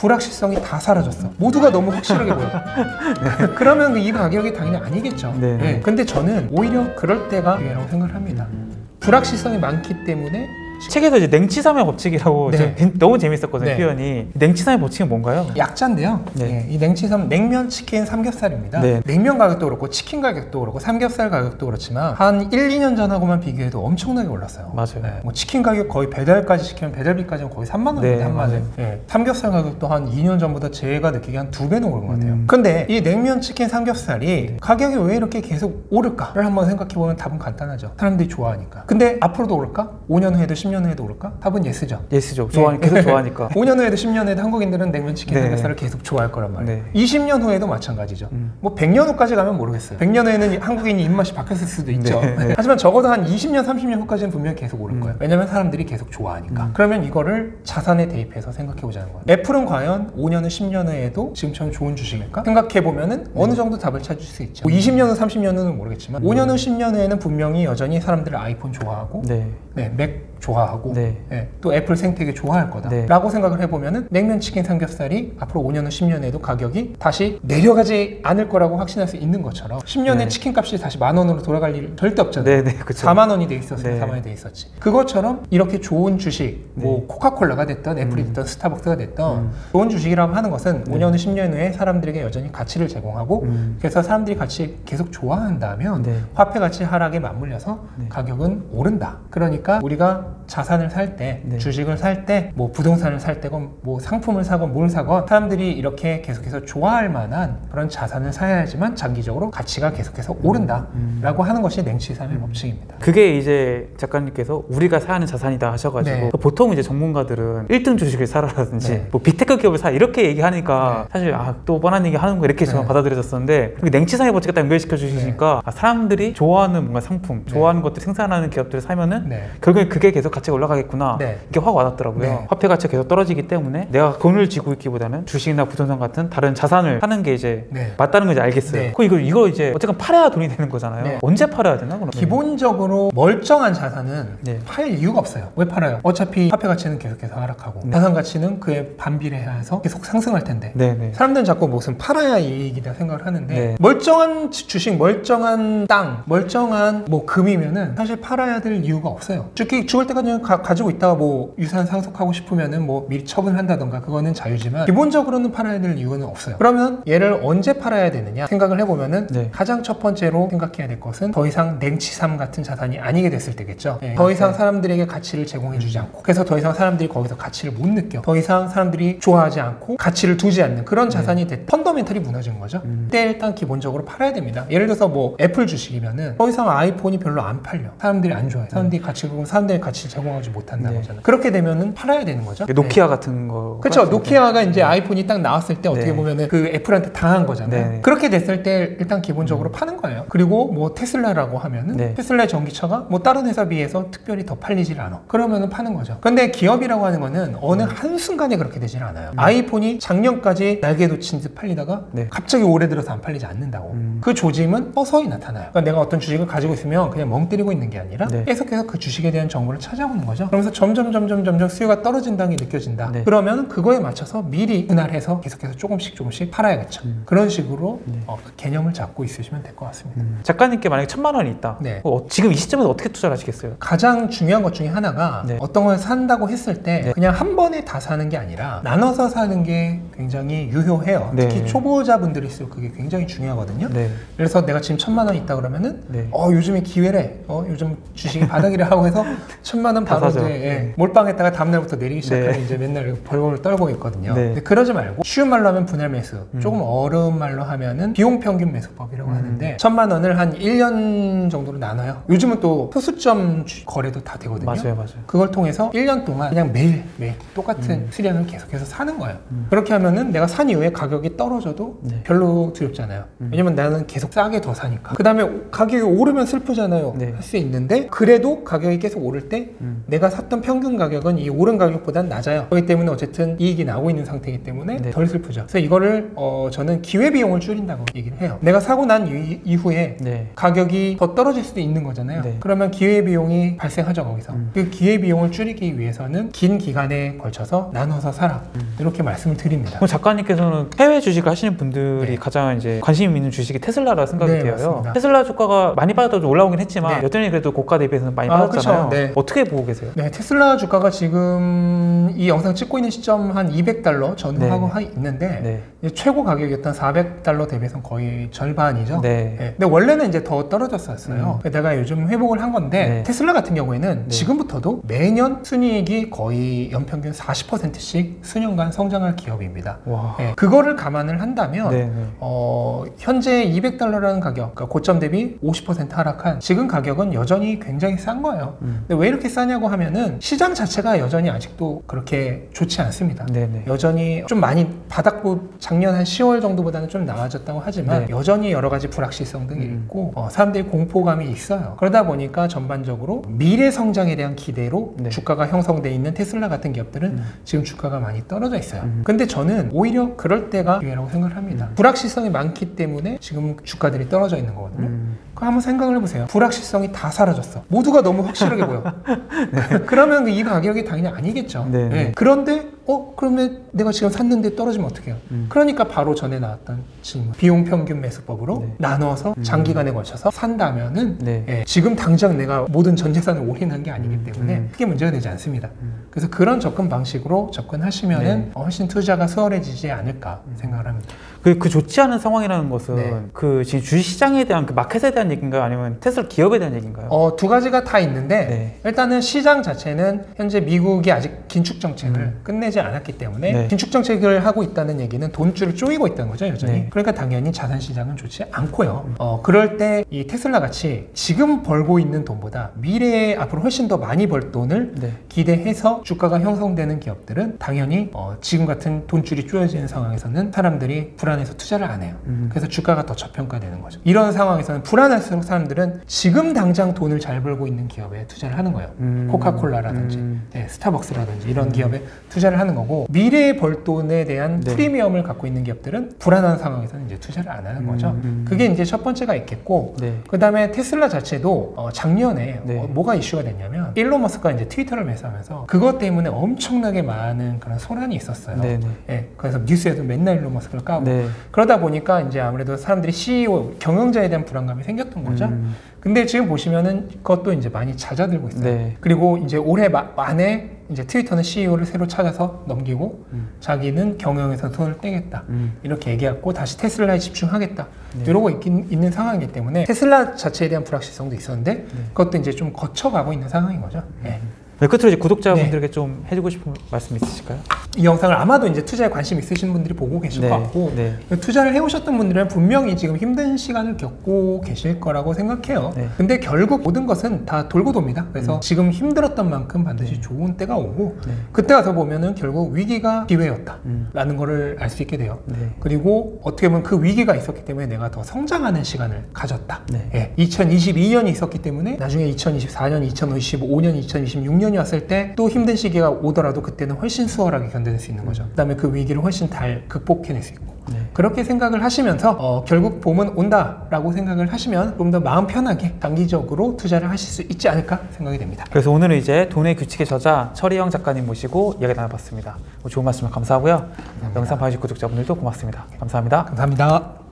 불확실성이 다 사라졌어. 모두가 너무 확실하게 보여. 그러면 이 가격이 당연히 아니겠죠. 네. 네. 근데 저는 오히려 그럴 때가 기회라고 생각을 합니다. 불확실성이 많기 때문에 책에서 이제 냉치삼의 법칙이라고 네. 너무 재밌었거든요. 네. 표현이. 냉치삼의 법칙은 뭔가요? 약자인데요. 네. 네. 이 냉치삼 냉면, 치킨, 삼겹살입니다. 네. 냉면 가격도 그렇고 치킨 가격도 그렇고 삼겹살 가격도 그렇지만 한 1, 2년 전하고만 비교해도 엄청나게 올랐어요. 맞아요. 네. 뭐 치킨 가격 거의 배달까지 시키면 배달비까지는 거의 3만 원인데 네, 한 마리. 맞아요. 네. 삼겹살 가격도 한 2년 전보다 제가 느끼기에 한 2배는 오른 것 같아요. 근데 이 냉면, 치킨, 삼겹살이 가격이 왜 이렇게 계속 오를까를 한번 생각해보면 답은 간단하죠. 사람들이 좋아하니까. 근데 앞으로도 오를까? 5년 후에도 10년 후에도 오를까? 답은 예스죠. 예스죠. 네. 계속 좋아하니까. 5년 후에도 10년 후에도 한국인들은 냉면, 치킨, 네. 삼겹살을 계속 좋아할 거란 말이에요. 네. 20년 후에도 마찬가지죠. 뭐 100년 후까지 가면 모르겠어요. 100년 후에는 한국인이 입맛이 바뀌었을 수도 있죠. 네. 하지만 적어도 한 20년, 30년 후까지는 분명히 계속 오를 거예요. 왜냐면 사람들이 계속 좋아하니까. 그러면 이거를 자산에 대입해서 생각해 보자는 거예요. 애플은 과연 5년 후, 10년 후에도 지금처럼 좋은 주식일까? 생각해 보면은 어느 정도 답을 찾을 수 있죠. 뭐 20년 후, 30년 후는 모르겠지만 5년 후, 10년 후에는 분명히 여전히 사람들은 아이폰 좋아하고 네. 네, 맥 좋아하고 네. 네, 또 애플 생태계 좋아할 거다 네. 라고 생각을 해보면은 냉면, 치킨, 삼겹살이 앞으로 5년 후, 10년 후에도 가격이 다시 내려가지 않을 거라고 확신할 수 있는 것처럼 10년에 네. 치킨 값이 다시 10,000원으로 돌아갈 일 절대 없잖아요. 네, 그쵸. 4만 원이 돼 있었으면 네. 4만 원이 돼 있었지. 그것처럼 이렇게 좋은 주식, 뭐 코카콜라가 됐던 애플이 됐던 스타벅스가 됐던 좋은 주식이라고 하는 것은 5년 후, 10년 후에 사람들에게 여전히 가치를 제공하고 그래서 사람들이 같이 계속 좋아한다면 네. 화폐 가치 하락에 맞물려서 가격은 오른다. 그러니까 우리가 자산을 살 때, 네. 주식을 살 때, 뭐 부동산을 살 때건 뭐 상품을 사건 뭘 사건 사람들이 이렇게 계속해서 좋아할 만한 그런 자산을 사야지만 장기적으로 가치가 계속해서 오른다 라고 하는 것이 냉치삼의 법칙입니다. 그게 이제 작가님께서 우리가 사야 하는 자산이다 하셔가지고 네. 보통 이제 전문가들은 1등 주식을 사라라든지 네. 뭐 빅테크 기업을 사 이렇게 얘기하니까 사실 또 뻔한 얘기 하는 거 이렇게 저는 네. 받아들여졌었는데 냉치삼의 법칙을 딱 연결시켜 주시니까 사람들이 좋아하는 뭔가 상품, 좋아하는 것들 생산하는 기업들을 사면은 네. 결국에 그게 계속 가치가 올라가겠구나 네. 이게 확 와닿더라고요. 네. 화폐 가치가 계속 떨어지기 때문에 내가 돈을 쥐고 있기보다는 주식이나 부동산 같은 다른 자산을 사는 게 이제 네. 맞다는 걸 이제 알겠어요. 네. 이거 이제 어쨌든 팔아야 돈이 되는 거잖아요. 네. 언제 팔아야 되나? 그러면? 기본적으로 멀쩡한 자산은 네. 팔 이유가 없어요. 왜 팔아요? 어차피 화폐 가치는 계속해서 하락하고 자산 가치는 그에 반비례해서 계속 상승할 텐데 네네. 사람들은 자꾸 무슨 팔아야 이익이다 생각을 하는데 네. 멀쩡한 주식, 멀쩡한 땅, 멀쩡한 뭐 금이면은 사실 팔아야 될 이유가 없어요. 죽을 때까지 가지고 있다가 뭐 유산 상속하고 싶으면은 뭐 미리 처분한다던가 그거는 자유지만 기본적으로는 팔아야 될 이유는 없어요. 그러면 얘를 언제 팔아야 되느냐 생각을 해보면은 네. 가장 첫 번째로 생각해야 될 것은 더 이상 냉치삼 같은 자산이 아니게 됐을 때겠죠. 네. 더 이상 사람들에게 가치를 제공해주지 않고 그래서 더 이상 사람들이 거기서 가치를 못 느껴. 더 이상 사람들이 좋아하지 않고 가치를 두지 않는 그런 자산이 됐다. 펀더멘털이 무너진 거죠. 그때 일단 기본적으로 팔아야 됩니다. 예를 들어서 뭐 애플 주식이면은 더 이상 아이폰이 별로 안 팔려. 사람들이 안 좋아해. 사람들이 사람들의 가치를 제공하지 못한다는 거잖아요. 그렇게 되면은 팔아야 되는 거죠. 노키아 같은 거. 그렇죠. 노키아가 이제 아이폰이 딱 나왔을 때 어떻게 보면은 그 애플한테 당한 거잖아요. 네. 그렇게 됐을 때 일단 기본적으로 파는 거예요. 그리고 뭐 테슬라라고 하면은 테슬라 전기차가 뭐 다른 회사 비해서 특별히 더 팔리질 않아. 그러면은 파는 거죠. 근데 기업이라고 하는 거는 어느 한순간에 그렇게 되질 않아요. 아이폰이 작년까지 날개 돋친 듯 팔리다가 갑자기 올해 들어서 안 팔리지 않는다고. 그 조짐은 서서히 나타나요. 그러니까 내가 어떤 주식을 가지고 있으면 그냥 멍 때리고 있는 게 아니라 계속해서 그 주식에 대한 정보를 찾아오는 거죠. 그러면서 점점 수요가 떨어진다는 게 느껴진다. 그러면 그거에 맞춰서 미리 분할해서 계속해서 조금씩 팔아야겠죠. 그런 식으로 그 개념을 잡고 있으시면 될 것 같습니다. 작가님께 만약에 1,000만 원이 있다. 지금 이 시점에서 어떻게 투자를 하시겠어요? 가장 중요한 것 중에 하나가 어떤 걸 산다고 했을 때 그냥 한 번에 다 사는 게 아니라 나눠서 사는 게 굉장히 유효해요. 특히 초보자분들일수록 그게 굉장히 중요하거든요. 그래서 내가 지금 1,000만 원 있다 그러면은 요즘에 기회래. 요즘 주식이 바닥이라 하고 해서 1,000만 원 바로 이제 몰빵했다가 다음날부터 내리기 시작하면 이제 맨날 벌금을 떨고 있거든요. 근데 그러지 말고 쉬운 말로 하면 분할 매수, 조금 어려운 말로 하면은 비용 평균 매수법이라고 하는데 1,000만 원을 한 1년 정도로 나눠요. 요즘은 또 소수점 거래도 다 되거든요. 맞아요. 그걸 통해서 1년 동안 그냥 매일 똑같은 수량을 계속해서 사는 거예요. 그렇게 하면은 내가 산 이후에 가격이 떨어져도 별로 두렵잖아요. 왜냐면 나는 계속 싸게 더 사니까. 그 다음에 가격이 오르면 슬프잖아요. 할 수 있는데 그래도 가격이 계속 오를 때 내가 샀던 평균 가격은 이 오른 가격보단 낮아요. 그렇기 때문에 어쨌든 이익이 나오고 있는 상태이기 때문에 덜 슬프죠. 그래서 이거를 저는 기회비용을 줄인다고 얘기를 해요. 내가 사고 난 이후에 가격이 더 떨어질 수도 있는 거잖아요. 그러면 기회비용이 발생하죠. 거기서. 그 기회비용을 줄이기 위해서는 긴 기간에 걸쳐서 나눠서 사라. 이렇게 말씀을 드립니다. 맞습니다. 그럼 작가님께서는 해외 주식을 하시는 분들이 네. 가장 이제 관심 있는 주식이 테슬라라 생각이 네, 돼요. 맞습니다. 테슬라 주가가 많이 빠져도 올라오긴 했지만 네. 여전히 그래도 고가 대비해서는 많이 빠졌잖아요. 그쵸. 네. 어떻게 보고 계세요? 네, 테슬라 주가가 지금 이 영상 찍고 있는 시점 한 200달러 전후하고 네. 있는데 네. 이제 최고 가격이었던 400달러 대비해서는 거의 절반이죠. 네. 네. 근데 원래는 이제 더 떨어졌었어요. 내가 요즘 회복을 한 건데 네. 테슬라 같은 경우에는 네. 지금부터도 매년 순이익이 거의 연평균 40%씩 수년간 성장할 기업입니다. 와. 네. 그거를 감안을 한다면 네. 네. 현재 200달러라는 가격, 그러니까 고점 대비 50% 하락한 지금 가격은 여전히 굉장히 싼 거예요. 근데 왜 이렇게 싸냐고 하면은 시장 자체가 여전히 아직도 그렇게 좋지 않습니다. 네네. 여전히 좀 많이 바닥부 작년 한 10월 정도보다는 좀 나아졌다고 하지만 네. 여전히 여러 가지 불확실성 등이 있고 사람들이 공포감이 있어요. 그러다 보니까 전반적으로 미래 성장에 대한 기대로 네. 주가가 형성돼 있는 테슬라 같은 기업들은 지금 주가가 많이 떨어져 있어요. 근데 저는 오히려 그럴 때가 기회라고 생각을 합니다. 불확실성이 많기 때문에 지금 주가들이 떨어져 있는 거거든요. 그럼 한번 생각을 해보세요. 불확실성이 다 사라졌어. 모두가 너무 확실하게 보여. 그러면 이 가격이 당연히 아니겠죠. 네. 네. 그런데 그러면 내가 지금 샀는데 떨어지면 어떡해요? 그러니까 바로 전에 나왔던 질문. 비용 평균 매수법으로 네. 나눠서 장기간에 걸쳐서 산다면은 네. 예, 지금 당장 내가 모든 전 재산을 올인한 게 아니기 때문에 크게 문제가 되지 않습니다. 그래서 그런 접근 방식으로 접근하시면은 네. 훨씬 투자가 수월해지지 않을까 생각을 합니다. 그 좋지 않은 상황이라는 것은 네. 그 지금 주식시장에 대한 그 마켓에 대한 얘기인가요? 아니면 테슬라 기업에 대한 얘기인가요? 두 가지가 다 있는데 네. 일단은 시장 자체는 현재 미국이 아직 긴축 정책을 끝내지 않았기 때문에 네. 긴축 정책을 하고 있다는 얘기는 돈줄을 쪼이고 있다는 거죠, 여전히. 네. 그러니까 당연히 자산 시장은 좋지 않고요. 그럴 때 이 테슬라 같이 지금 벌고 있는 돈보다 미래에 앞으로 훨씬 더 많이 벌 돈을 네. 기대해서 주가가 형성되는 기업들은 당연히 지금 같은 돈줄이 쪼여지는 상황에서는 사람들이 불안해서 투자를 안 해요. 그래서 주가가 더 저평가되는 거죠. 이런 상황에서는 불안할수록 사람들은 지금 당장 돈을 잘 벌고 있는 기업에 투자를 하는 거예요. 코카콜라라든지 네, 스타벅스라든지 이런 기업에 투자를 하는 거고 미래에 벌 돈에 대한 네. 프리미엄을 갖고 있는 기업들은 불안한 상황에서는 이제 투자를 안 하는 거죠. 그게 이제 첫 번째가 있겠고 네. 그 다음에 테슬라 자체도 작년에 네. 뭐가 이슈가 됐냐면 일론 머스크가 이제 트위터를 매수하면서 그것 때문에 엄청나게 많은 그런 소란이 있었어요. 네. 네. 예, 그래서 뉴스에도 맨날 일론 머스크를 까고 네. 그러다 보니까 이제 아무래도 사람들이 CEO 경영자에 대한 불안감이 생겼던 거죠. 근데 지금 보시면은 그것도 이제 많이 잦아들고 있어요. 네. 그리고 이제 올해 만에 이제 트위터는 CEO를 새로 찾아서 넘기고 자기는 경영에서 손을 떼겠다 이렇게 얘기했고 다시 테슬라에 집중하겠다 이러고 있는 상황이기 때문에 테슬라 자체에 대한 불확실성도 있었는데 그것도 이제 좀 거쳐가고 있는 상황인 거죠. 예. 네, 끝으로 이제 구독자분들에게 좀 해주고 싶은 말씀 있으실까요? 이 영상을 아마도 이제 투자에 관심 있으신 분들이 보고 계실 네, 것 같고 네. 투자를 해오셨던 분들은 분명히 지금 힘든 시간을 겪고 계실 거라고 생각해요. 네. 근데 결국 모든 것은 다 돌고 돕니다. 그래서 지금 힘들었던 만큼 반드시 좋은 때가 오고 네. 그때 가서 보면은 결국 위기가 기회였다라는 거를 알 수 있게 돼요. 네. 그리고 어떻게 보면 그 위기가 있었기 때문에 내가 더 성장하는 시간을 가졌다. 네. 예, 2022년이 있었기 때문에 나중에 2024년, 2025년, 2026년이 왔을 때 또 힘든 시기가 오더라도 그때는 훨씬 수월하게 견뎌낼 수 있는 거죠. 그다음에 그 위기를 훨씬 잘 극복해낼 수 있고 네. 그렇게 생각을 하시면서 결국 봄은 온다라고 생각을 하시면 좀 더 마음 편하게 장기적으로 투자를 하실 수 있지 않을까 생각이 됩니다. 그래서 오늘은 이제 돈의 규칙의 저자 철희영 작가님 모시고 이야기 나눠봤습니다. 좋은 말씀 감사하고요. 영상 봐주신 구독자분들도 고맙습니다. 감사합니다. 감사합니다.